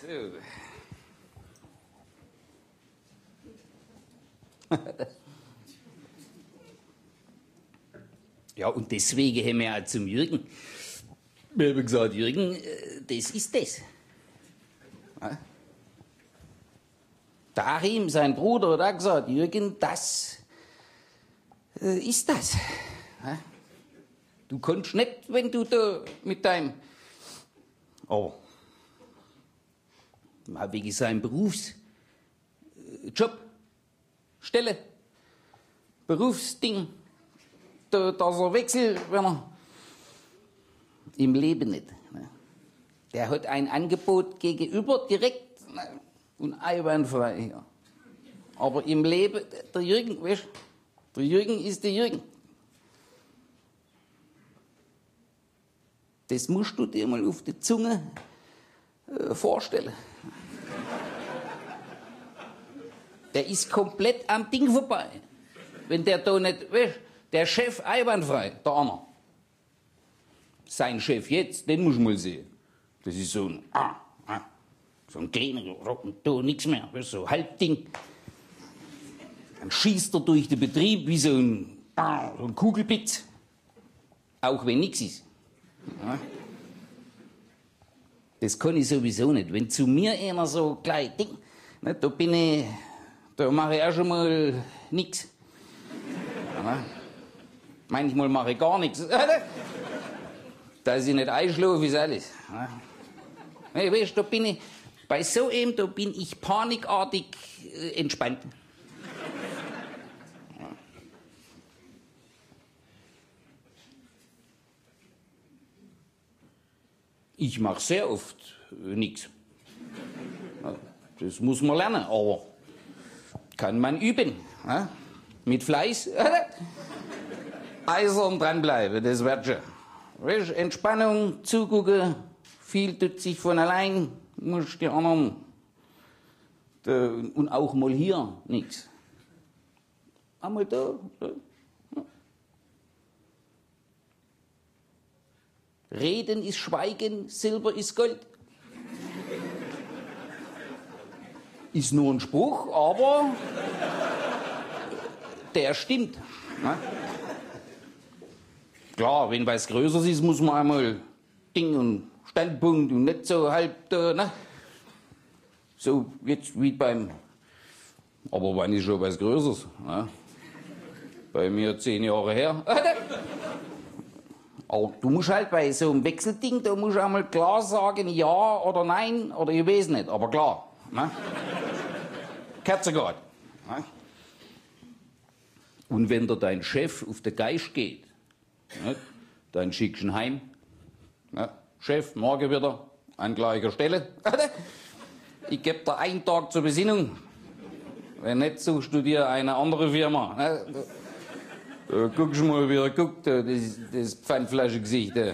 Ja, und deswegen haben wir auch zum Jürgen, wir haben gesagt, Jürgen, das ist das. Ja? Der Achim, sein Bruder, hat auch gesagt, Jürgen, das ist das. Ja? Du kannst nicht, wenn du da mit deinem... Aber mal wegen seinem Berufsjob, Stelle, Berufsding, dass er wechselt, wenn er im Leben nicht. Ne? Der hat ein Angebot gegenüber direkt und einwandfrei. Ja. Aber im Leben, der Jürgen, weißt du, der Jürgen ist der Jürgen. Das musst du dir mal auf die Zunge vorstellen. Der ist komplett am Ding vorbei. Wenn der da nicht, weißt, der Chef einwandfrei, der andere. Sein Chef jetzt, den muss ich mal sehen. Das ist so ein, so ein kleiner, da nichts mehr, weißt, so Halbding. Dann schießt er durch den Betrieb wie so ein Kugelblitz. Auch wenn nichts ist. Ja. Das kann ich sowieso nicht. Wenn zu mir einer so gleich Ding, ne, da mache ich auch schon mal nichts. Ja. Manchmal mache ich gar nichts. Dass ich nicht einschlafe, ist alles. Ja. Hey, weißt, bei so einem, da bin ich panikartig entspannt. Ich mache sehr oft nichts. Das muss man lernen, aber kann man üben. Ja? Mit Fleiß. Eisern dranbleiben, das wird schon. Weißt, Entspannung, zugucken, viel tut sich von allein, musst die anderen. Und auch mal hier nichts. Einmal da. Reden ist Schweigen, Silber ist Gold. Ist nur ein Spruch, aber der stimmt. Ne? Klar, wenn was Größeres ist, muss man einmal Ding und Standpunkt und nicht so halb da, ne? So jetzt wie beim... Aber wann ist schon was Größeres? Ne? Bei mir 10 Jahre her. Aber du musst halt bei so einem Wechselding, da musst du einmal klar sagen, ja oder nein, oder ich weiß nicht, aber klar. Ne? Kerzegott. Ne? Und wenn dir dein Chef auf den Geist geht, ne, dann schickst du ihn heim. Ne? Chef, morgen wieder an gleicher Stelle. Ich gebe dir einen Tag zur Besinnung. Wenn nicht, suchst du dir eine andere Firma. Ne? Guckst mal, wie er guckt, das Pfandflaschengesicht. Ne?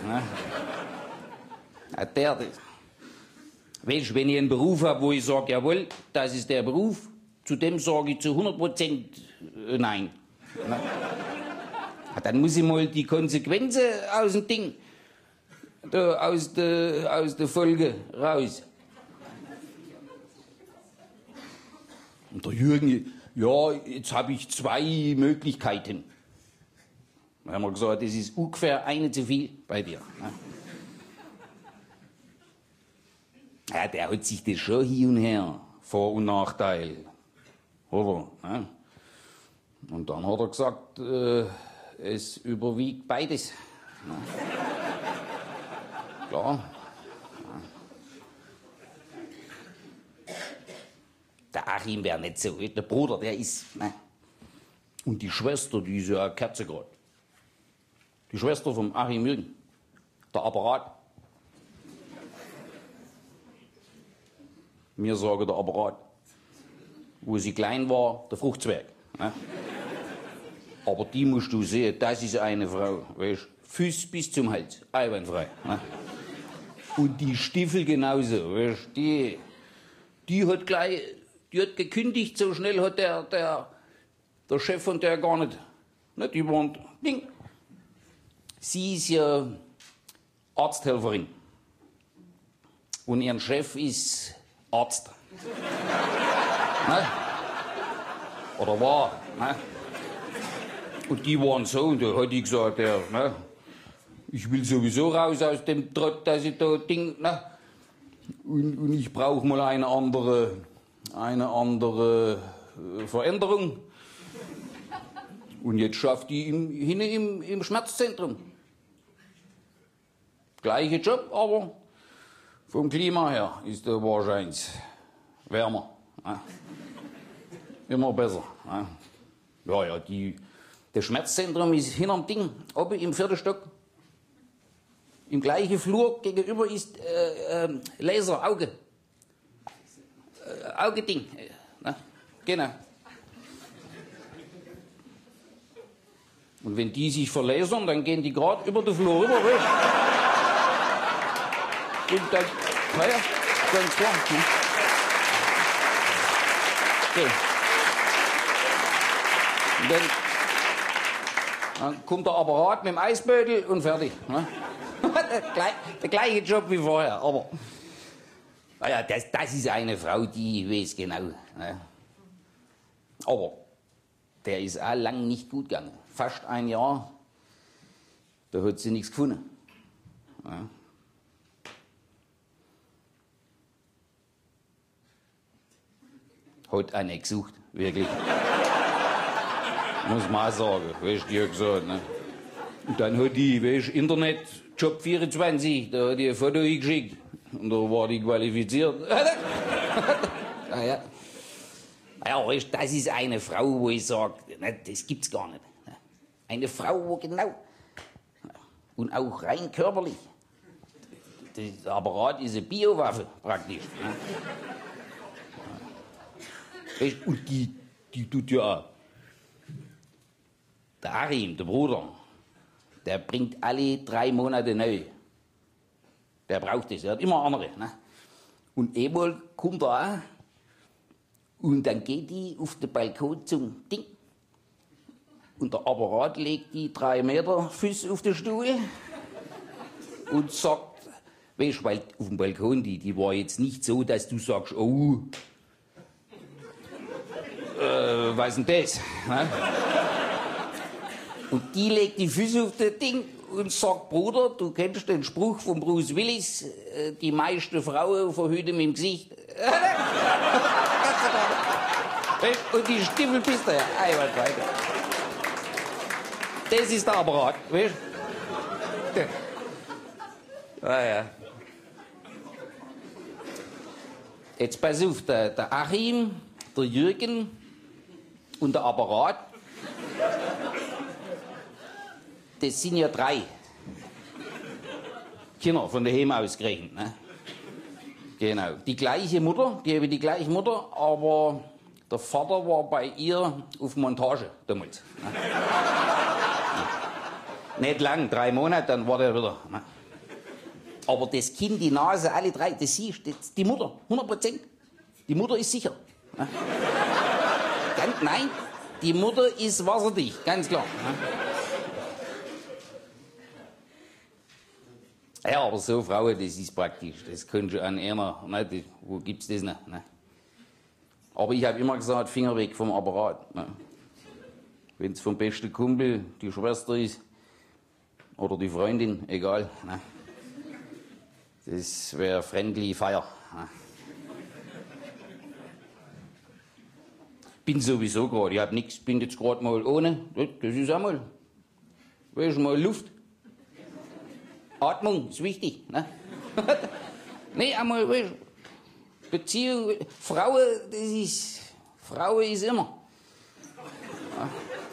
Ja, weißt du, wenn ich einen Beruf habe, wo ich sage, jawohl, das ist der Beruf, zu dem sage ich zu 100% nein. Ne? Ja, dann muss ich mal die Konsequenzen aus dem Ding, aus der Folge raus. Und der Jürgen, ja, jetzt habe ich 2 Möglichkeiten. Dann haben wir gesagt, das ist ungefähr eine zu viel bei dir. Ja, der hat sich das schon hin und her, Vor- und Nachteil. Oder? Ja. Und dann hat er gesagt, es überwiegt beides. Ja. Klar. Ja. Der Achim wäre nicht so, der Bruder, der ist... Ne. Und die Schwester, die ist ja Kerzegrad. Die Schwester vom Achim Jürgen, der Apparat. Mir sage der Apparat. Wo sie klein war, der Fruchtzwerg. Ne? Aber die musst du sehen, das ist eine Frau, weißt, Füße bis zum Hals, einwandfrei. Ne? Und die Stiefel genauso, weißt, die hat gleich, die hat gekündigt, so schnell hat der Chef von der gar nicht, die waren, Ding. Sie ist ja Arzthelferin und ihr Chef ist Arzt. Ne? Oder war. Ne? Und die waren so, und da hat ich gesagt, ja, ne? Ich will sowieso raus aus dem Trott, dass ich da Ding, ne? Und ich brauche mal eine andere Veränderung. Und jetzt schafft die im Schmerzzentrum. Gleicher Job, aber vom Klima her ist der wahrscheinlich wärmer. Ne? Immer besser. Ne? Ja, das Schmerzzentrum ist hinterm Ding, oben im 4. Stock. Im gleichen Flur gegenüber ist Laser, Auge. Augeding. Ne? Genau. Und wenn die sich verlasern, dann gehen die gerade über den Flur rüber. Weißt? Und dann, naja, ganz klar. Ne? So. Und dann kommt der Apparat mit dem Eisbeutel und fertig. Ne? Der gleiche Job wie vorher, aber naja, das ist eine Frau, die weiß genau. Ne? Aber der ist auch lang nicht gut gegangen. Fast ein Jahr, da hat sie nichts gefunden. Ja. Hat auch nicht gesucht, wirklich. Muss man auch sagen, weißt du, die hat gesagt. Ne? Und dann hat die, weißt du, Internet, Job 24, da hat die ein Foto hingeschickt. Und da war die qualifiziert. Naja. Ja, weißt du, das ist eine Frau, wo ich sage, das gibt's gar nicht. Eine Frau, wo genau, und auch rein körperlich. Der Apparat ist eine Biowaffe, praktisch. Weißt du, und die tut ja auch. Der Achim, der Bruder, der bringt alle 3 Monate neu. Der braucht das, er hat immer andere. Ne? Und einmal kommt er auch, und dann geht die auf den Balkon zum Ding. Und der Apparat legt die 3 Meter Füße auf den Stuhl und sagt, weißt du, weil auf dem Balkon, die war jetzt nicht so, dass du sagst, oh, was ist denn das? Ne? Und die legt die Füße auf das Ding und sagt, Bruder, du kennst den Spruch von Bruce Willis, die meisten Frauen verhüten mit dem Gesicht. Und die Stiefel bist du ja. Das ist der Apparat, weißt du? Ja. Jetzt pass auf, der Achim, der Jürgen und der Apparat, das sind ja 3 Kinder von daheim ausgerechnet. Ne? Genau. Die gleiche Mutter, die haben die gleiche Mutter, aber der Vater war bei ihr auf Montage damals. Ne? Nicht lang, 3 Monate, dann war der wieder. Ne? Aber das Kind, die Nase, alle 3, das siehst du, die Mutter, 100%. Die Mutter ist sicher. Ne? Nein, die Mutter ist wasserdicht, ganz klar. Ne? Ja, aber so Frauen, das ist praktisch. Das kannst du an einer, ne, wo gibt's das nicht? Ne? Aber ich habe immer gesagt, Finger weg vom Apparat. Ne? Wenn es vom besten Kumpel die Schwester ist oder die Freundin, egal. Ne? Das wäre friendly fire. Ne? Bin sowieso gerade, ich hab nichts, bin jetzt gerade mal ohne. Das ist einmal, weißt du, mal Luft. Atmung ist wichtig. Ne? Nee, einmal, weißt du, Beziehung, Frau ist immer. Ja.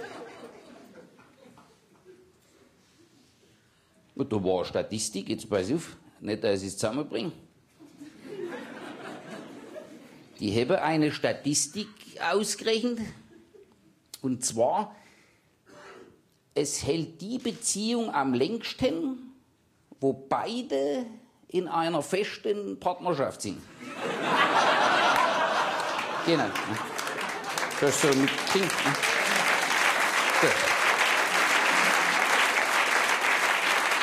Und da war eine Statistik, jetzt pass auf, nicht, dass ich es zusammenbringe. Die haben eine Statistik ausgerechnet, und zwar, es hält die Beziehung am längsten, wo beide in einer festen Partnerschaft sind. Genau. Das ist so mit Ding.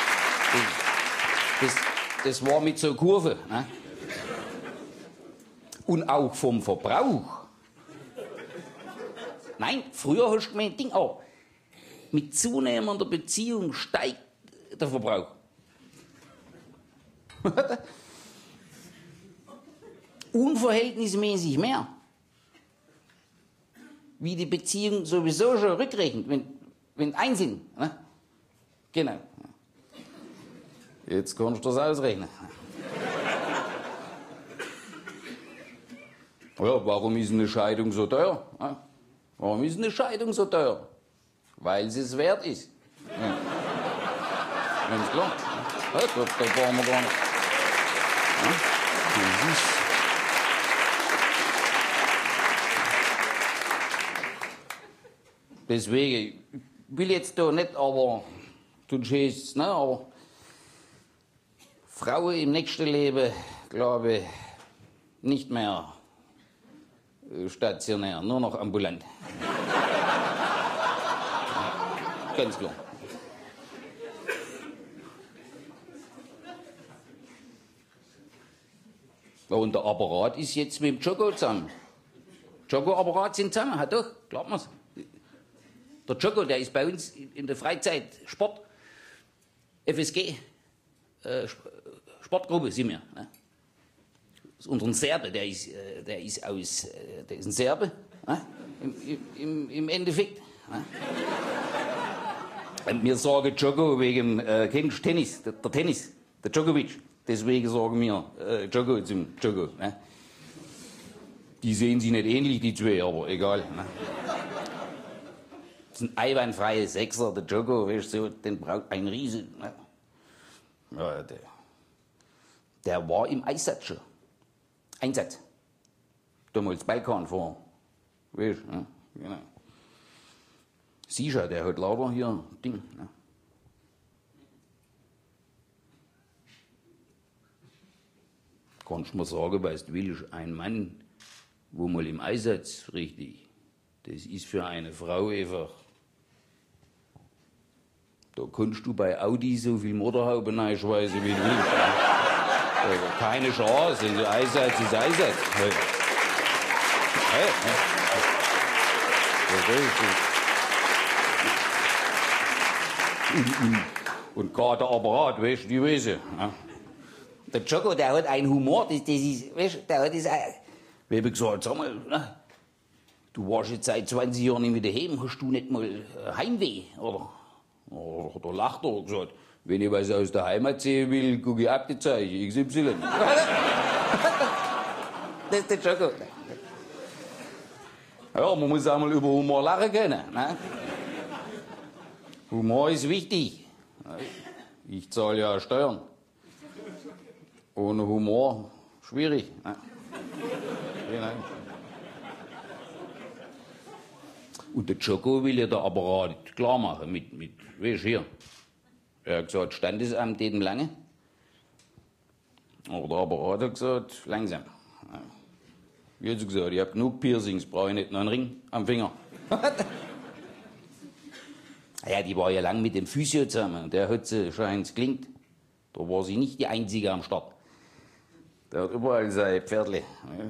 Das war mit so Kurve. Ne? Und auch vom Verbrauch. Nein, früher hast du gemeint, Ding auch. Mit zunehmender Beziehung steigt der Verbrauch. Unverhältnismäßig mehr. Wie die Beziehung sowieso schon rückrechnet, wenn eins sind. Ne? Genau. Jetzt kannst du das ausrechnen. Ja, warum ist eine Scheidung so teuer? Warum ist eine Scheidung so teuer? Weil sie es wert ist. Ja. Ganz klar. Ja, da brauchen wir gar nicht. Ja, das ist. Deswegen, ich will jetzt da nicht, aber du schießt, ne, aber Frauen im nächsten Leben, glaube ich, nicht mehr stationär, nur noch ambulant. Ganz klar. Und der Apparat ist jetzt mit dem Jocko zusammen. Jocko-Apparat sind zusammen, hat doch, glaubt man's. Der Jocko, der ist bei uns in der Freizeit Sport, FSG, Sportgruppe sind wir. Ne? Das ist unser Serbe, der ist ein Serbe, ne? Im Endeffekt. Ne? Und wir sagen Jocko wegen, kennst du Tennis, der Tennis, der Djokovic. Deswegen sagen wir Jocko zum Jocko. Ne? Die sehen sich nicht ähnlich, die zwei, aber egal. Ne? Das ist ein einwandfreier Sechser, der Jocko, weißt du, den braucht ein Riese. Ne? Ja, der war im Einsatz schon. Einsatz. Damals Balkan vor. Weißt du, ne? Genau. Sicher, der hat lauter hier Ding. Ne? Kannst du mir sagen, weißt du, willst, ein Mann, wo mal im Einsatz, richtig, das ist für eine Frau einfach. Da kannst du bei Audi so viel Motorhaube reinschweißen, wie du willst. Also keine Chance, also Einsatz ist Einsatz. Und gerade der Apparat, weißt du, die Wese. Ja. Der Jocko, der hat einen Humor, das ist, weißt du, der hat das. Wir haben gesagt, sag mal, na, du warst jetzt seit 20 Jahren nicht mehr daheim, hast du nicht mal Heimweh? Oder der lacht er gesagt, wenn ich was aus der Heimat sehen will, gucke ich ab die Zeichen, XY. Das ist der Jocko. Ja, man muss auch mal über Humor lachen können. Ne? Humor ist wichtig. Ich zahle ja Steuern. Ohne Humor schwierig. Ne? Genau. Und der Jocko will ja der Apparat klar machen mit weißt du hier. Er hat gesagt, Standesamt geht ihm lange. Aber der Apparat hat gesagt, langsam. Wie hat sie gesagt, ich habe genug Piercings, brauche ich nicht noch einen Ring am Finger. Ja, die war ja lang mit dem Physio zusammen und der hat sie schon eins gelingt. Da war sie nicht die Einzige am Start. Der hat überall seine Pferdle.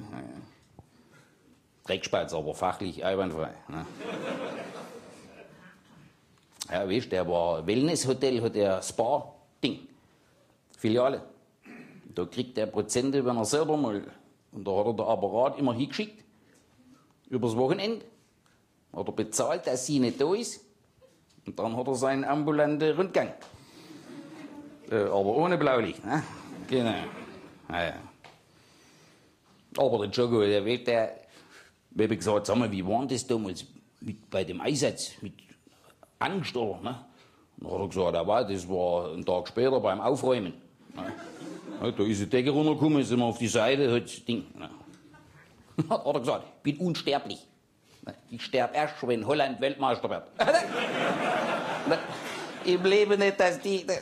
Dreckspatz, aber fachlich einwandfrei. Ne? Ja, weißt du, der war Wellnesshotel, hat der Spa-Ding, Filiale. Da kriegt der Prozente, wenn er selber mal, und da hat er den Apparat immer hingeschickt, übers Wochenende, hat er bezahlt, dass sie nicht da ist, und dann hat er seinen ambulanten Rundgang. Aber ohne Blaulicht, ne? Genau. Ja. Aber der Jocko, der Weg, der, wir haben gesagt, sag mal, wie war das damals bei dem Einsatz, mit Angst, oder? Ne? Dann hat er gesagt, das war einen Tag später beim Aufräumen. Ne? Ja, da ist die Decke runtergekommen, sind wir auf die Seite, hat das Ding. Ne? Hat er gesagt, ich bin unsterblich. Ne? Ich sterbe erst, wenn Holland Weltmeister wird. Ne? Im Leben nicht, dass die. Ne?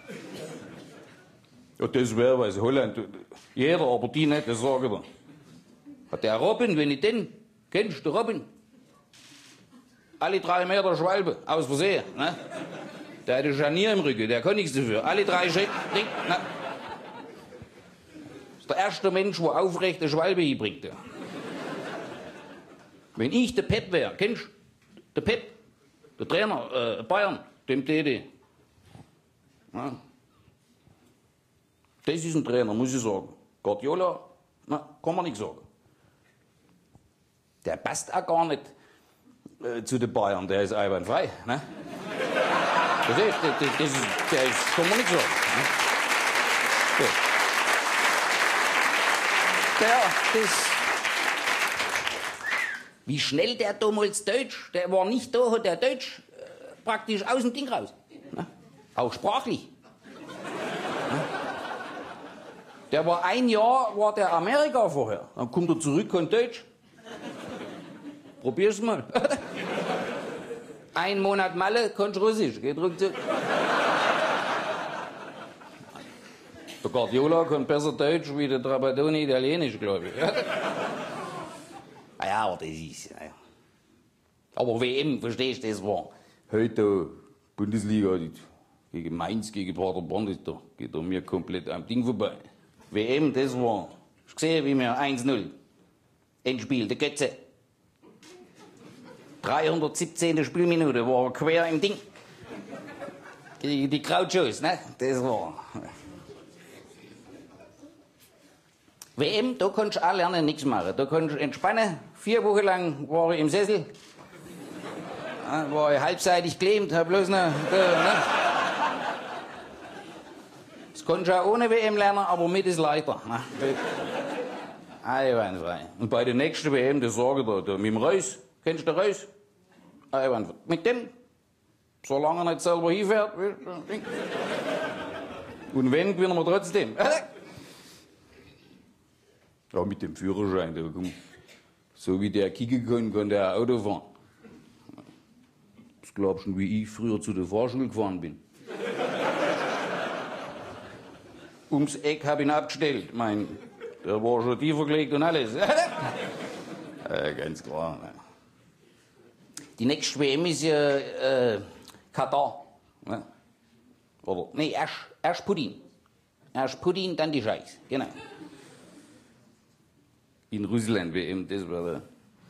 Ja, das wäre was, Holland. Jeder, aber die nicht, das sage ich dir. Hat der Robin, wenn ich den, kennst du Robin? Alle 3 Meter Schwalbe, aus Versehen. Ne? Der hat ein Scharnier im Rücken, der kann nichts dafür. Alle 3 Schritte, ne? Der erste Mensch, der aufrecht eine Schwalbe hinbringt. Ja. Wenn ich der Pep wäre, kennst du? Der Pep, der Trainer, Bayern, dem TD. Ja. Das ist ein Trainer, muss ich sagen. Guardiola, na, kann man nicht sagen. Der passt auch gar nicht zu den Bayern, der ist einwandfrei. Ne? Der ist, kann man nicht sagen. Ne? Wie schnell der damals Deutsch, der war nicht da, hat der Deutsch praktisch aus dem Ding raus. Ne? Auch sprachlich. Ne? Der war ein Jahr, war der Amerika vorher. Dann kommt er zurück, kann Deutsch. Probier's mal. Ein Monat Malle, kannst Russisch. Geht ruckzuck. Der Guardiola kann besser Deutsch wie der Trapattoni Italienisch, glaube ich. Ja, aber das ist... Ja. Aber WM, verstehst du, das war... Heute Bundesliga, gegen Mainz, gegen Paderborn, das geht da mir komplett am Ding vorbei. WM, das war... Ich gesehen, wie wir 1-0. Endspiel, der Götze. 317. Spielminute, war quer im Ding. Gegen die Krautschos, ne? Das war... WM, da kannst du auch lernen, nichts machen. Da kannst du entspannen. 4 Wochen lang war ich im Sessel. War ich halbseitig gelähmt, hab bloß noch... ne? Das kannst du auch ohne WM lernen, aber mit ist leichter. Ne? Einwandfrei. Und bei der nächsten WM, das sage ich dir, mit dem Reus, kennst du den Reus? Einwandfrei. Mit dem, solange er nicht selber hinfährt. Und wenn, gewinnen wir trotzdem. Ja, mit dem Führerschein, so wie der kicken kann, kann der Auto fahren. Das glaubst du, wie ich früher zu der Fahrschule gefahren bin. Ums Eck hab ich ihn abgestellt, der war schon tiefer gelegt und alles. Ganz klar. Ne. Die nächste WM ist ja Katar. Ne? Oder, nee, erst Putin. Erst Putin, dann die Scheiß. Genau. In Russland WM, das war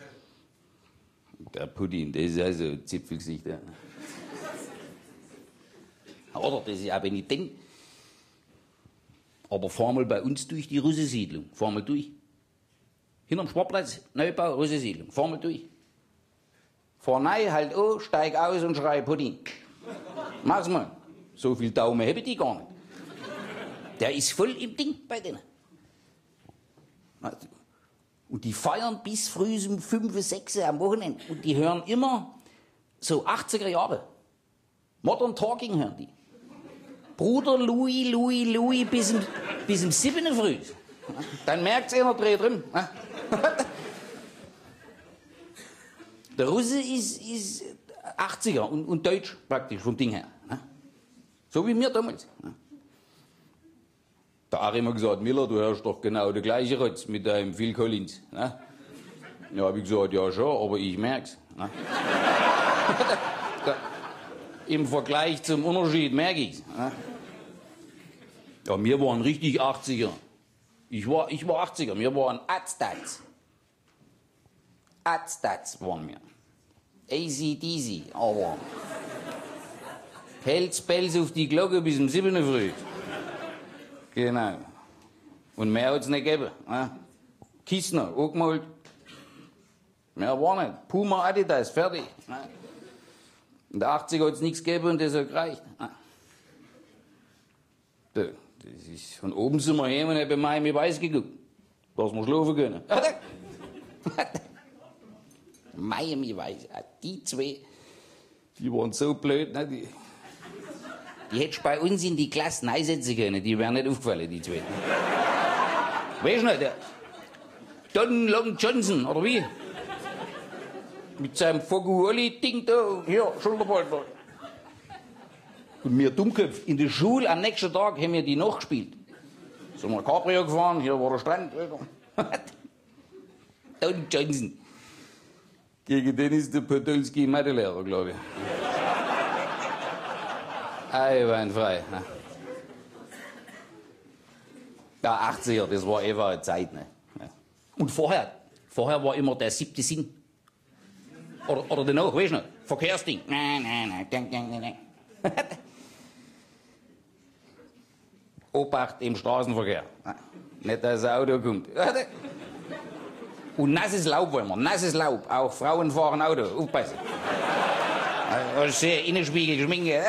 der Putin, das ist also Zipfelgesicht. Ja. Oder das ist auch wenn ich denke. Aber fahr mal bei uns durch die Russensiedlung. Fahr mal durch. Hinterm Sportplatz, Neubau, Russensiedlung. Fahr mal durch. Fahr rein, halt an, steig aus und schrei Putin. Mach's mal. So viel Daumen habe die gar nicht. Der ist voll im Ding bei denen. Und die feiern bis früh um 5, 6 am Wochenende. Und die hören immer so 80er Jahre. Modern Talking hören die. Bruder Louis, Louis, Louis bis um 7 Uhr früh. Dann merkt's einer, dreht drin. Der Russe ist 80er und Deutsch praktisch vom Ding her. So wie mir damals. Der Ari hat gesagt, Miller, du hörst doch genau der gleiche Rotz mit deinem Phil Collins. Ne? Ja, hab ich gesagt, ja schon, aber ich merk's. Ne? Im Vergleich zum Unterschied merke ich's. Ne? Ja, wir waren richtig 80er. Ich war 80er, wir waren Adstats. Adstats waren wir. AC/DC, aber... Pelz auf die Glocke bis um 7 Uhr früh. Genau. Und mehr hat's nicht gegeben. Ne? Kistner, angemalt. Mehr war nicht. Puma, Adidas, fertig. Ne? In der 80er hat's nichts gegeben und das hat gereicht. Ne? Das ist, von oben sind wir heim und haben bei mir weiß geguckt. Dass wir schlafen können. Miami weiß. Die zwei, die waren so blöd. Ne? Die hättest bei uns in die Klasse einsetzen können, die wären nicht aufgefallen, die zwei. Weißt du noch, der Don Long Johnson, oder wie? Mit seinem Foguoli-Ding da, hier, Schulterball. Und wir Dummköpf, in der Schule am nächsten Tag haben wir die nachgespielt. Sind wir Cabrio gefahren, hier war der Strand. Don Johnson. Gegen den ist der Podolski Mathelehrer, glaube ich. Einwandfrei. Ja, 80er, das war einfach eine Zeit. Ne? Ja. Und vorher war immer der 7. Sinn. Oder danach, weißt du noch? Verkehrsding. Nein. Obacht im Straßenverkehr. Nicht, dass das Auto kommt. Und nasses Laub wollen wir, nasses Laub. Auch Frauen fahren Auto, aufpassen. Innenspiegel, Schminke.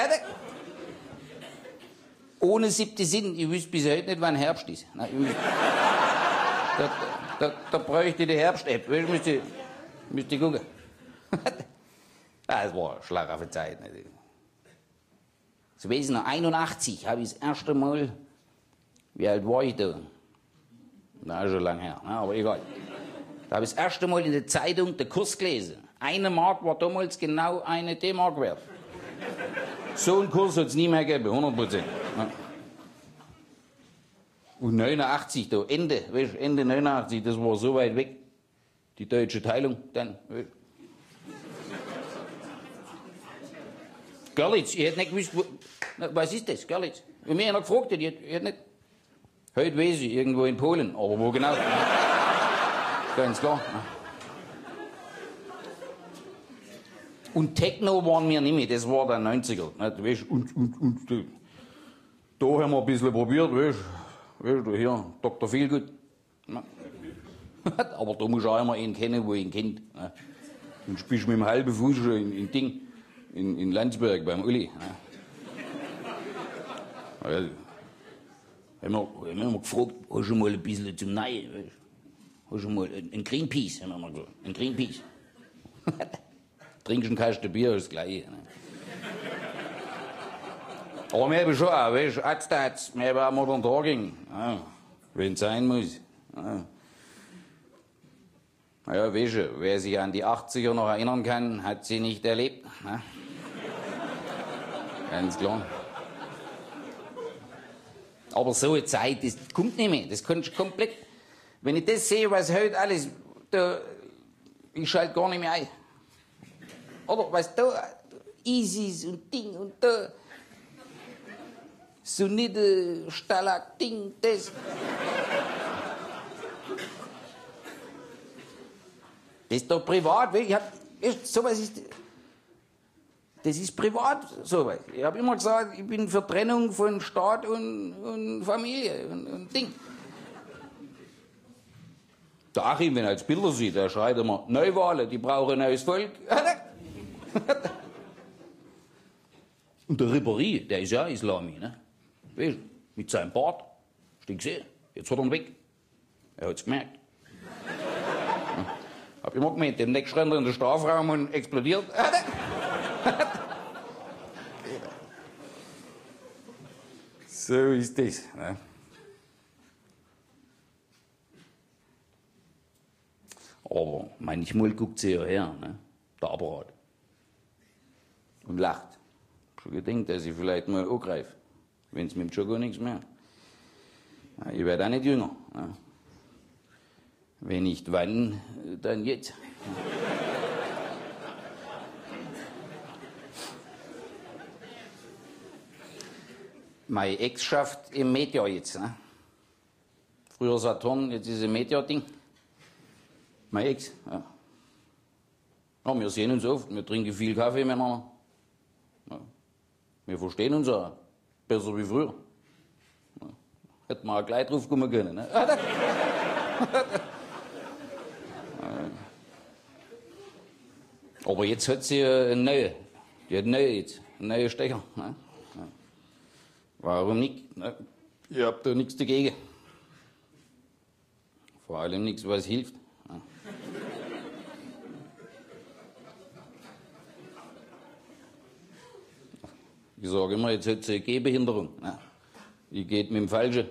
Ohne 7. Sinn, ich wüsste bis heute nicht, wann Herbst ist. Da bräuchte ich die Herbst-App, müsste ich gucken. Das war eine schlaffe Zeit. Ich weiß noch, 81 habe ich das erste Mal, wie alt war ich da? Na, schon lange her, aber egal. Da habe ich das erste Mal in der Zeitung den Kurs gelesen. 1 Mark war damals genau 1 D-Mark wert. So einen Kurs hat es nie mehr gegeben, 100%. Ja. Und 89, da, Ende 89, das war so weit weg. Die deutsche Teilung, dann. Görlitz, ich hätte nicht gewusst, was ist das, Görlitz? Wenn mich einer gefragt hätte, ich hätte nicht. Heute weiß ich, irgendwo in Polen, aber wo genau? Ganz klar. Und Techno waren wir nicht mehr, das war der 90er. Und da haben wir ein bisschen probiert, weißt du, hier, Dr. Feelgood. Aber da muss auch immer einen kennen, wo ihn kennt. Und spielst mit dem halben Fuß schon in Landsberg beim Uli. Also, haben wir gefragt, hast du mal ein bisschen zum Neuen? Hast du mal ein Greenpeace, haben wir gesagt. Ein Greenpeace. Trinkst einen Kasten Bier, ist das Gleiche. Aber wir haben schon auch, weißt du, Adstats, wir haben auch Modern Talking. Wenn es sein muss. Naja, weißt du, wer sich an die 80er noch erinnern kann, hat sie nicht erlebt. Ne? Ganz klar. Aber so eine Zeit, das kommt nicht mehr. Das kannst du komplett. Wenn ich das sehe, was heute alles, ich schalte gar nicht mehr ein. Oder was da, Isis und Ding und da, Sunnite, Stalagding, das. Das ist doch privat, sowas ist. Das ist privat, sowas. Ich habe immer gesagt, ich bin für Trennung von Staat und Familie und Ding. Der Achim, wenn er als Bilder sieht, der schreit immer, Neuwahlen, die brauchen ein neues Volk. Und der Ribéry, der ist ja Islami, ne? Weißt du, mit seinem Bart. Hast du gesehen? Jetzt hat er ihn weg. Er hat's gemerkt. Hab immer gemeint, demnächst rennt er in den Strafraum und explodiert. So ist das. Ne? Aber manchmal guckt sie ja her, ne? Der Apparat. Und lacht. Schon gedacht, dass ich vielleicht mal angreife, wenn es mit dem Jogger nichts mehr. Ja, ich werde auch nicht jünger. Ne? Wenn nicht wann, dann jetzt. Meine Ex schafft im Meteor jetzt. Ne? Früher Saturn, jetzt ist ein Meteor-Ding. Meine Ex, ja. Ja, wir sehen uns oft, wir trinken viel Kaffee miteinander. Ja. Wir verstehen uns auch. Besser wie früher. Ja. Hätten wir auch gleich drauf kommen können. Ne? Aber jetzt hat sie einen neuen. Die hat einen neuen Stecher. Ne? Ja. Warum nicht? Ne? Ich hab da nichts dagegen. Vor allem nichts, was hilft. Ja. Ich sage immer, jetzt hat sie eine Gehbehinderung. Ja. Die geht mit dem Falschen.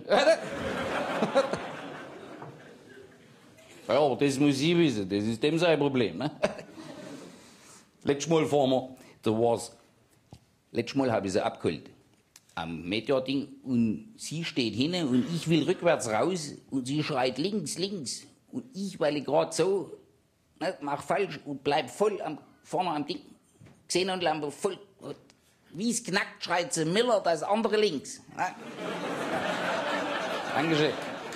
Ja, aber das muss ich wissen, das ist dem sein Problem. Ne? Letztes Mal fahren wir, letztes Mal habe ich sie abgeholt. Am Meteor-Ding und sie steht hin und ich will rückwärts raus und sie schreit links, links. Und ich, weil ich gerade so, ne, mach falsch und bleib voll vorne am Ding. Xenonlampe voll. Wie es knackt, schreit sie Miller, das andere links. Ne? Dankeschön.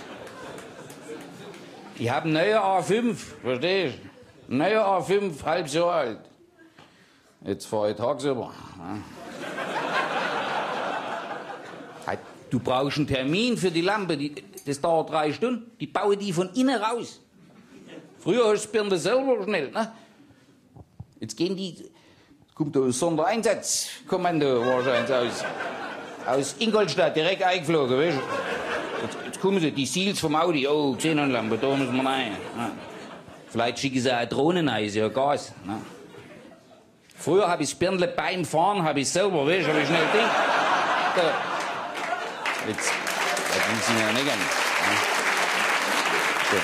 Ich habe einen neuen A5, verstehst du? Ein neuer A5, halbes Jahr alt. Jetzt fahre ich tagsüber. Ja. Du brauchst einen Termin für die Lampe, das dauert 3 Stunden. Die bauen die von innen raus. Früher hast du das Birne selber schnell. Ne? Jetzt gehen die, kommt da ein Sondereinsatzkommando wahrscheinlich aus Ingolstadt direkt eingeflogen. Weißt du? Jetzt kommen sie, die Seals vom Audi, oh, Xenonlampe, da müssen wir rein. Ne? Vielleicht schicken sie auch Drohnen rein, ist ja Gas. Ne? Früher habe ich das Birnle beim Fahren, habe ich selber, weißt du, habe ich schnell Ding. Jetzt, das wissen wir ja nicht ganz. Ne? So.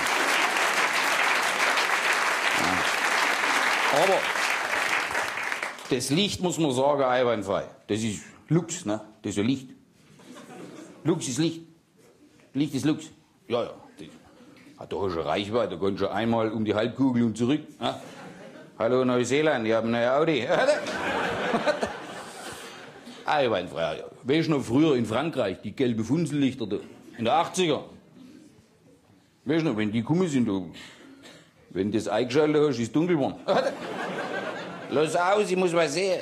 Ja. Aber das Licht, muss man sagen, einwandfrei. Das ist Lux, ne? Das ist ja Licht. Lux ist Licht. Licht ist Lux. Ja, ja. Da hast du Reichweite, da kannst du einmal um die Halbkugel und zurück. Ne? Hallo Neuseeland, ich habe ein neues Audi. Einwandfrei. Weißt du noch früher in Frankreich, die gelben Funzellichter da, in den 80er? Weißt du noch, wenn die gekommen sind, wenn du das eingeschaltet hast, ist es dunkel geworden. Lass aus, ich muss was sehen.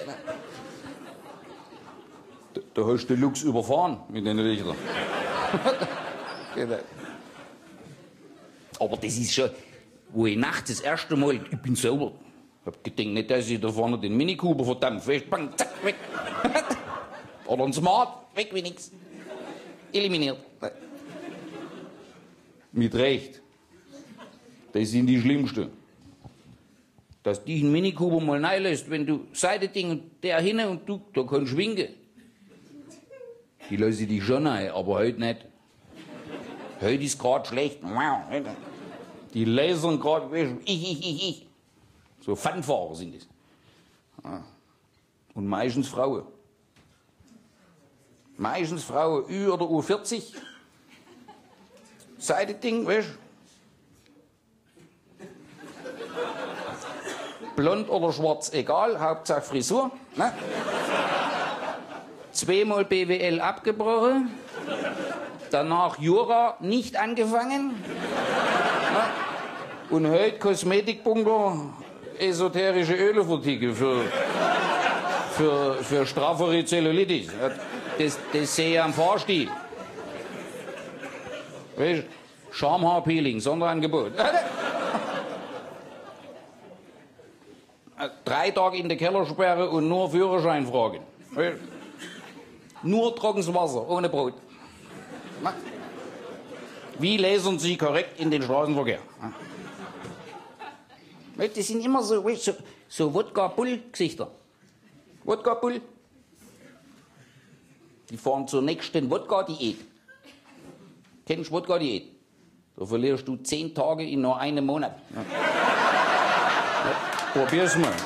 Da hast du den Lux überfahren mit den Lichtern. Aber das ist schon, wo ich nachts das erste Mal, ich bin selber, hab gedacht, nicht, dass ich da vorne den Mini Cooper verdammt, weißt, bang, zack, weg. Oder ein Smart, weg wie nix. Eliminiert. Mit Recht. Das sind die Schlimmsten. Dass dich ein Mini Cooper mal reinlässt, wenn du Seitending und der hin und du, da kannst du winken. Die lassen dich schon rein, aber heute nicht. Heute ist gerade schlecht. Die lasern gerade, ich. So Pfannfahrer sind es. Und meistens Frauen. Meistens Frauen, Ü oder U40. Seitending, weißt du? Blond oder schwarz, egal, Hauptsache Frisur. Ne? 2-mal BWL abgebrochen. Danach Jura nicht angefangen. Ne? Und heute Kosmetikbunker, esoterische Ölevertikel für straffere Zellulitis. Das sehe ich am Fahrstil. Weißt du, Schamhaarpeeling, Sonderangebot. 3 Tage in der Kellersperre und nur Führerschein fragen. Weißt du? Nur trockenes Wasser, ohne Brot. Wie lesen Sie korrekt in den Straßenverkehr? Das sind immer so Wodka-Bull-Gesichter. Wodka-Bull. Die fahren zur nächsten Wodka-Diät. Kennst du Wodka-Diät? Da verlierst du 10 Tage in nur einem Monat. Ja. Ja, probier's mal.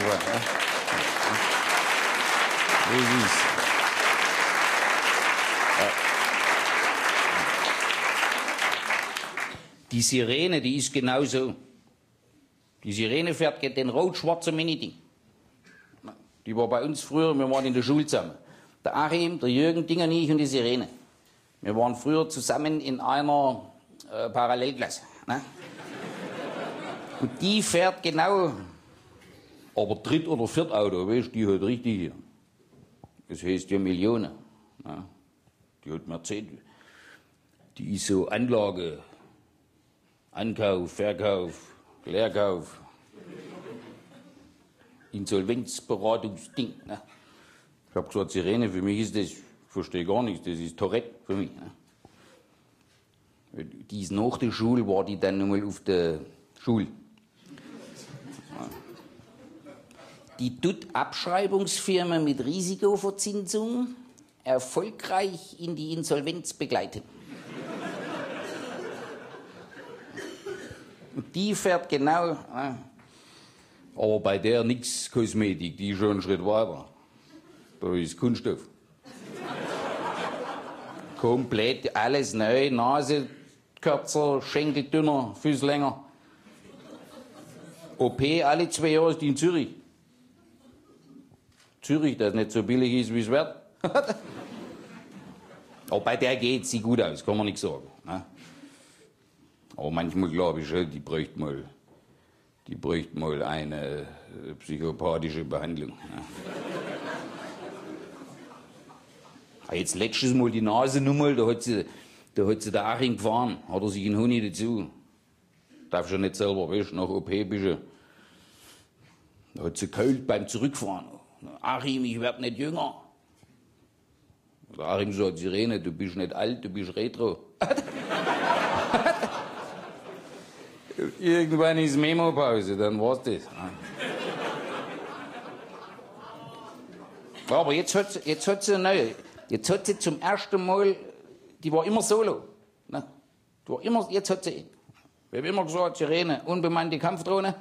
Die Sirene, die ist genauso. Die Sirene fährt den rot-schwarzen Mini-Ding. Die war bei uns früher, wir waren in der Schule zusammen. Der Achim, der Jürgen, Dinger, ich und die Sirene. Wir waren früher zusammen in einer Parallelklasse. Ne? Und die fährt genau, aber Dritt- oder Viertauto, weißt du, die hat richtig hier. Das heißt ja Millionen. Ne? Die hat Mercedes. Die ist so Anlage, Ankauf, Verkauf, Leerkauf, Insolvenzberatungsding. Ne? Ich habe gesagt, Sirene, für mich ist das, ich verstehe gar nichts, das ist Tourette für mich. Ne? Die ist nach der Schule, war die dann nochmal auf der Schule. Die tut Abschreibungsfirmen mit Risikoverzinsung erfolgreich in die Insolvenz begleiten. Und die fährt genau, aber bei der nix Kosmetik, die ist schon einen Schritt weiter. Da ist Kunststoff. Komplett alles neu, Nase kürzer, Schenkel dünner, Füße länger. OP alle 2 Jahre ist die in Zürich. Zürich, das nicht so billig ist, wie es wird. Aber bei der geht, sieht gut aus, kann man nichts sagen. Ne? Aber manchmal glaube ich schon, die bräuchte mal eine psychopathische Behandlung. Ja. Jetzt letztes Mal die Nase nochmal, da hat sie der Achim gefahren, hat er sich einen Honig dazu. Darf schon nicht selber, weißt du, nach OP bist du. Da hat sie geheult beim Zurückfahren. Achim, ich werd nicht jünger. Der Achim sagt, Sirene, du bist nicht alt, du bist retro. Irgendwann ist Memo-Pause, dann war's das. Aber jetzt hat sie eine neue. Jetzt hat sie zum ersten Mal, die war immer solo. Ne? Die war immer, jetzt hat sie, wir haben immer gesagt, Sirene, unbemannte Kampfdrohne.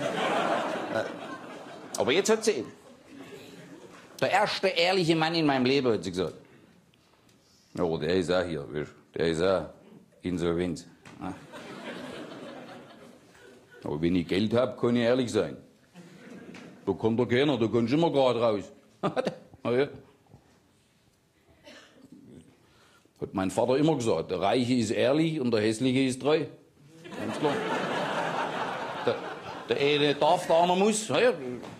Aber jetzt hat sie ihn. Der erste ehrliche Mann in meinem Leben, hat sie gesagt. Aber der ist auch hier, weißt du? Der ist auch insolvent. Ja. Aber wenn ich Geld habe, kann ich ehrlich sein. Da kommt doch keiner, da kannst du immer gerade raus. Ja. Hat mein Vater immer gesagt, der Reiche ist ehrlich und der Hässliche ist treu. Ganz klar. Der eine darf, der andere muss. Ja.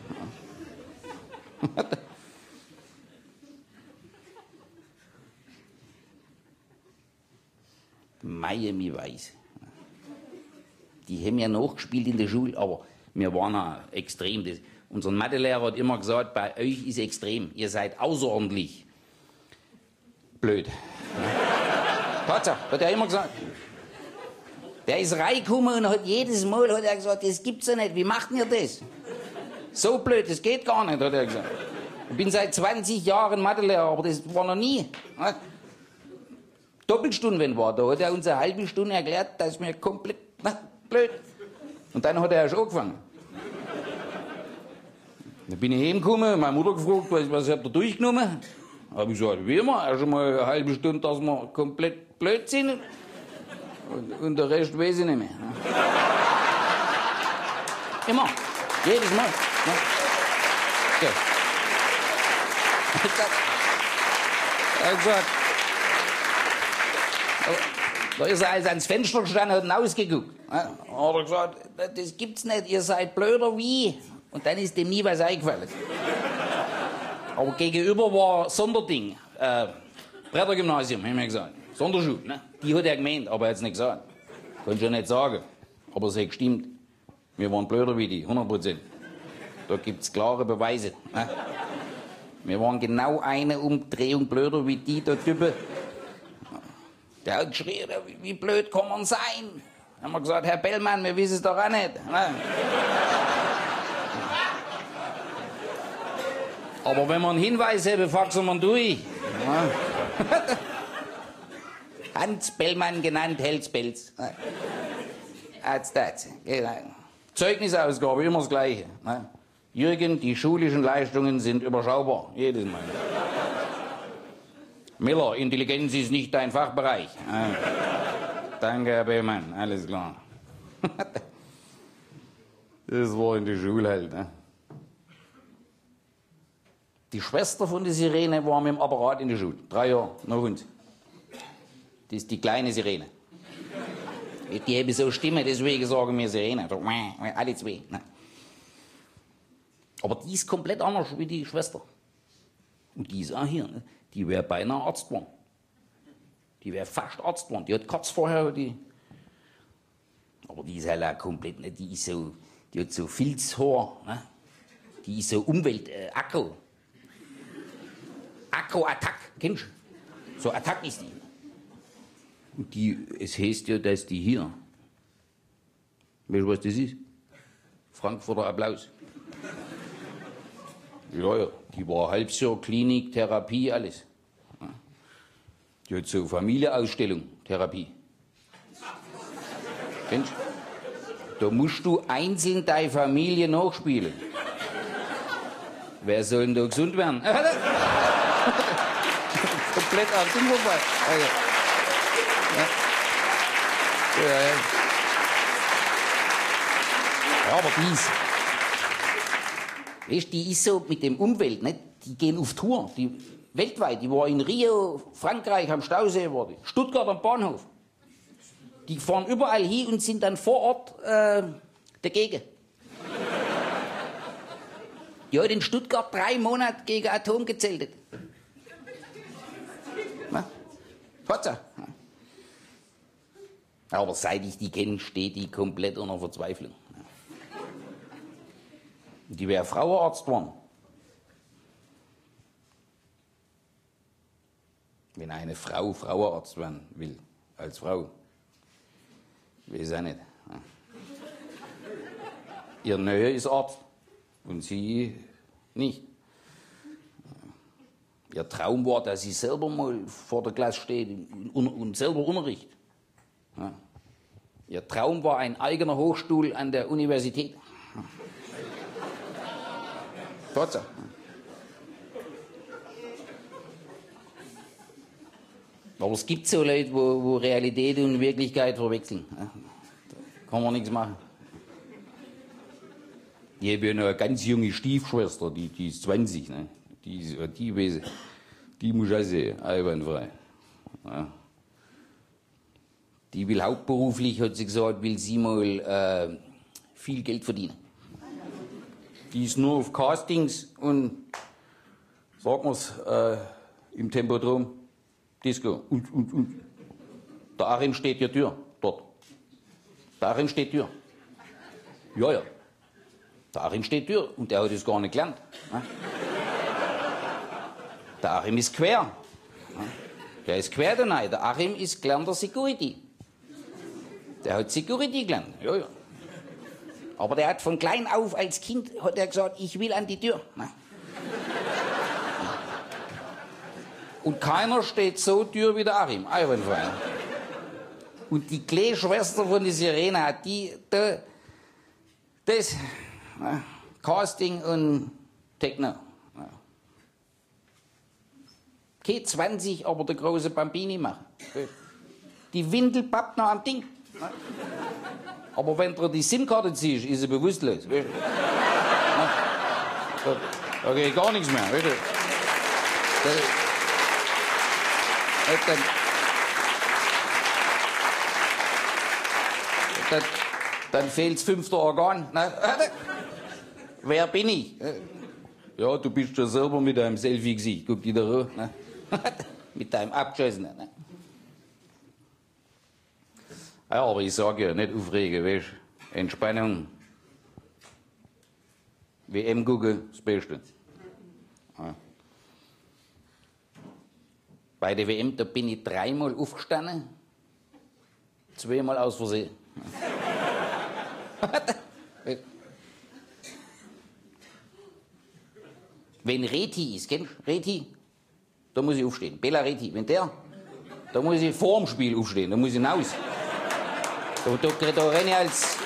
Miami Vice. Die haben ja nachgespielt in der Schule, aber wir waren ja extrem. Unser Mathelehrer hat immer gesagt, bei euch ist extrem. Ihr seid außerordentlich blöd. Tatsache, hat er immer gesagt. Der ist reingekommen und hat jedes Mal hat er gesagt, das gibt's ja nicht, wie macht ihr das? So blöd, das geht gar nicht, hat er gesagt. Ich bin seit 20 Jahren Mathelehrer, aber das war noch nie. Doppelstunde, wenn war, da hat er uns eine halbe Stunde erklärt, dass wir komplett blöd. Und dann hat er schon angefangen. Dann bin ich heimgekommen, meine Mutter gefragt, was habt ihr durchgenommen? Habe ich gesagt, wie immer, erst mal eine halbe Stunde, dass wir komplett blöd sind. Und der Rest weiß ich nicht mehr. Immer. Jedes Mal. Ja. Da ist er als ans Fenster gestanden und hat ausgeguckt. Hat er gesagt, das gibt's nicht, ihr seid blöder wie. Und dann ist dem nie was eingefallen. Aber gegenüber war Sonderding, Brettergymnasium, haben wir gesagt. Sonderschule, ne? Die hat er gemeint, aber er hat es nicht gesagt. Kann ich ja nicht sagen. Aber es hat gestimmt. Wir waren blöder wie die, 100%. Da gibt's klare Beweise. Ne? Wir waren genau eine Umdrehung blöder wie die, der Typen. Der hat geschrien, wie blöd kann man sein? Dann haben wir gesagt, Herr Bellmann, wir wissen es doch auch nicht. Ne? Aber wenn wir einen Hinweis haben, faxen wir ihn durch. Ne? Hans Bellmann genannt, Helspelz. Genau. Zeugnisausgabe, immer das Gleiche. Ne? Jürgen, die schulischen Leistungen sind überschaubar. Jedes Mal. Miller, Intelligenz ist nicht dein Fachbereich. Danke, Herr Bellmann, alles klar. Das war in der Schule halt. Ne? Die Schwester von der Sirene war mit dem Apparat in der Schule. 3 Jahre, noch uns. Das ist die kleine Sirene. Die haben so Stimme, deswegen sagen wir Sirene. Alle zwei. Ne? Aber die ist komplett anders wie die Schwester. Und die ist auch hier. Ne? Die wäre beinahe Arzt geworden. Die wäre fast Arzt geworden. Die hat kurz vorher aber die ist halt auch komplett, ne? Die hat so Filzhaar. Ne? Die ist so Agro. Agro-Attack, kennst du? So Attack ist die. Und es heißt ja, dass die hier. Weißt du, was das ist? Frankfurter Applaus. Ja, die war Halbjahr Klinik, Therapie, alles. Die hat so Familienausstellung, Therapie. Kennst du? Da musst du einzeln deine Familie nachspielen. Wer soll denn da gesund werden? Komplett auf den vorbei. Ja, aber die ist so mit dem Umwelt, ne? Die gehen auf Tour, die weltweit. Die war in Rio, Frankreich am Stausee, war die. Stuttgart am Bahnhof. Die fahren überall hin und sind dann vor Ort dagegen. Die hat in Stuttgart 3 Monate gegen Atom gezeltet. Hat sie. Aber seit ich die kenne, steht die komplett unter Verzweiflung. Die wäre Frauenarzt geworden. Wenn eine Frau Frauenarzt werden will, als Frau, weiß ich nicht. Ihr Neue ist Arzt und sie nicht. Ihr Traum war, dass sie selber mal vor der Klasse steht und selber Unterricht. Ja. Ihr Traum war ein eigener Hochstuhl an der Universität. Tatsache. Aber es gibt so Leute, wo Realität und Wirklichkeit verwechseln. Da kann man nichts machen. Ich habe ja noch eine ganz junge Stiefschwester, die ist 20. Ne? Die muss ich auch sehen, einwandfrei. Ja. Die will hauptberuflich, hat sie gesagt, will sie mal viel Geld verdienen. Die ist nur auf Castings und, sagen wir's, im Tempodrom, Disco. Und darin steht die Tür, dort. Darin steht Tür. Ja. Darin steht Tür. Und der hat es gar nicht gelernt. Ne? Der Achim ist quer. Der ist quer dabei. Der Achim ist gelernter Security. Der hat Security gelernt. Ja. Aber der hat von klein auf als Kind hat er gesagt, ich will an die Tür. Und keiner steht so Tür wie der Achim. Einwandfrei. Und die kleine Schwester von der Sirene hat das Casting und Techno. Keine 20, aber der große Bambini machen. Die Windel pappt noch am Ding. Aber wenn du die SIM-Karte ziehst, ist sie bewusstlos. Da geht gar nichts mehr. Dann fehlt das 5. Organ. Wer bin ich? Ja, du bist ja selber mit deinem Selfie-Gesicht. Guck dich da an. Mit deinem Abgeschossenen. Ne? Ja, aber ich sage ja, nicht aufregen, weißt du. Entspannung. WM gucken, das Beste. Ja. Bei der WM, da bin ich 3-mal aufgestanden, 2-mal aus Versehen. Wenn Reti ist, kennst du Reti? Da muss ich aufstehen. Bela Reti, wenn der, da muss ich vor dem Spiel aufstehen, da muss ich hinaus. Da renne ich als,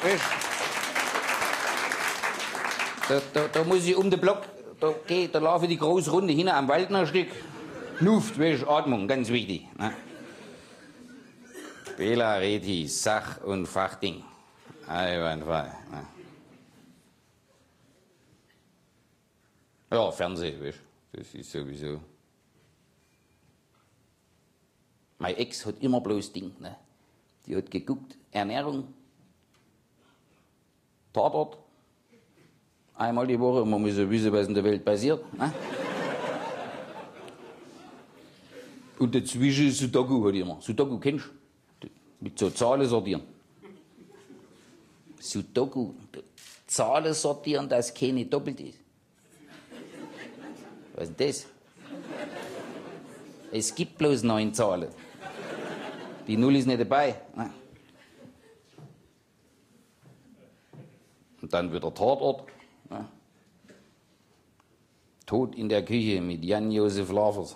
da muss ich um den Block, da laufe ich die große Runde hin am Waldner Stück. Luft, weißt, Atmung, ganz wichtig. Ne? Bela Reti, Sach- und Fachding. Einwandfrei. Ne? Ja, Fernsehen, weißt, das ist sowieso. Meine Ex hat immer bloß Ding, ne? Die hat geguckt, Ernährung, Tatort, einmal die Woche, man muss ja wissen, was in der Welt passiert. Ne? Und dazwischen Sudoku hat die immer. Sudoku kennst du? Mit so Zahlen sortieren. Sudoku, Zahlen sortieren, dass keine doppelt ist. Was ist das? Es gibt bloß 9 Zahlen. Die 0 ist nicht dabei. Und dann wieder Tatort. Tod in der Küche mit Jan-Josef Lafers.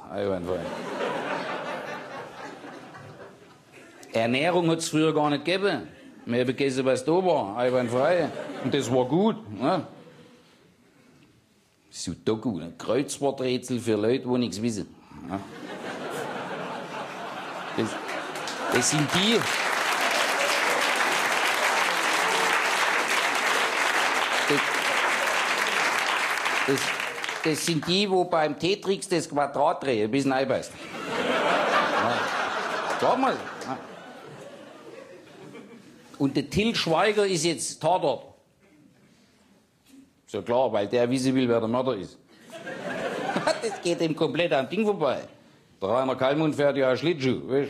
Ernährung hat es früher gar nicht gegeben. Wir haben gegessen, was da war. Einwandfrei. Und das war gut. Ne? Sudoku, ein Kreuzworträtsel für Leute, die nichts wissen. Ne? Das sind die. Das sind die, wo beim Tetrix das Quadrat drehen, ein bisschen einbeißt. Ja. Sag mal. Und der Til Schweiger ist jetzt Tatort. Ist ja klar, weil der wissen will, wer der Mörder ist. Das geht ihm komplett am Ding vorbei. Der Rainer Kallmund fährt ja Schlittschuh, weißt?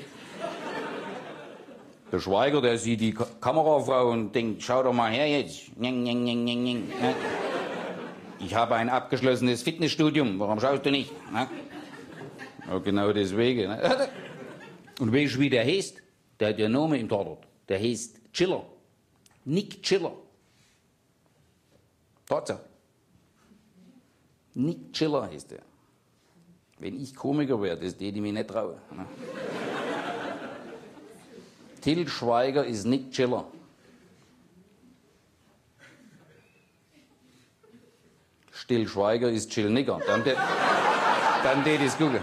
Der Schweiger, der sieht die Kamerafrau und denkt, schau doch mal her jetzt. Njeng, njeng, njeng, njeng, njeng. Ich habe ein abgeschlossenes Fitnessstudium, warum schaust du nicht? Ja, genau deswegen. Und weißt du, wie der heißt? Der hat ja einen Namen im Tatort. Der heißt Chiller. Nick Chiller. Tatsache. Nick Chiller heißt der. Wenn ich Komiker wäre, das täte ich mich nicht trauen. Til Schweiger ist Nick Chiller. Still Schweiger ist Chill Nigger. Dann täte ich es gucken.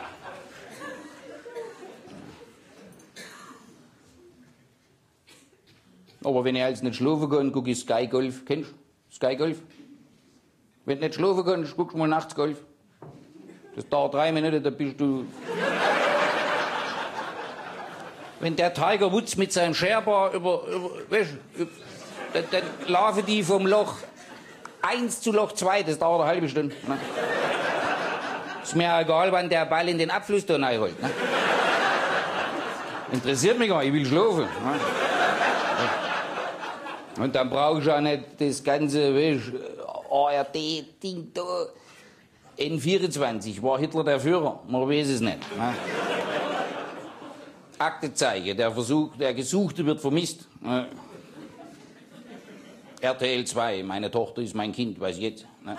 Aber wenn ich jetzt nicht schlafen kann, gucke ich Sky Golf. Kennst du Sky Golf? Wenn du nicht schlafen kannst, guckst du mal nachts Golf. Das dauert 3 Minuten, da bist du... Wenn der Tiger Woods mit seinem Sherpa dann laufen die vom Loch 1 zu Loch 2, das dauert eine halbe Stunde. Ne? Ist mir egal, wann der Ball in den Abfluss da reinholt. Ne? Interessiert mich gar nicht, ich will schlafen. Ne? Und dann brauche ich auch nicht das ganze, weißt, ARD-Ding da. N24, war Hitler der Führer? Man weiß es nicht. Ne? Aktenzeichen, der Gesuchte wird vermisst. Ne? RTL 2, meine Tochter ist mein Kind, weiß ich jetzt. Ne?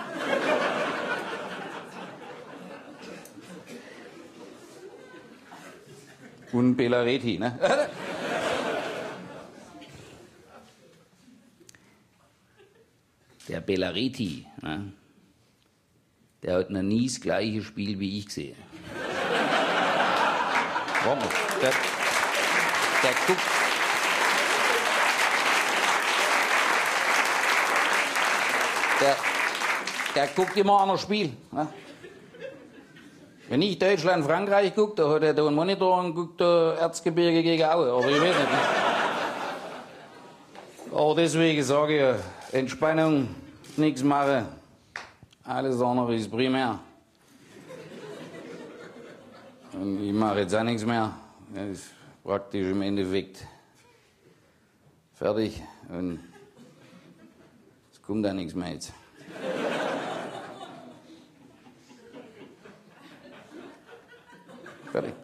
Und Belareti, ne? Der Belareti, ne? Der hat noch nie das gleiche Spiel wie ich gesehen. Warum? Der guckt. Der guckt immer an das Spiel. Ne? Wenn ich Deutschland, Frankreich gucke, da hat er da einen Monitor und guckt da Erzgebirge gegen Aue. Aber ich weiß nicht. Ne? Aber deswegen sage ich ja, Entspannung, nichts machen. Alles andere ist primär. Und ich mache jetzt auch nichts mehr. Das ist praktisch im Endeffekt fertig. Und es kommt auch nichts mehr jetzt. Fertig.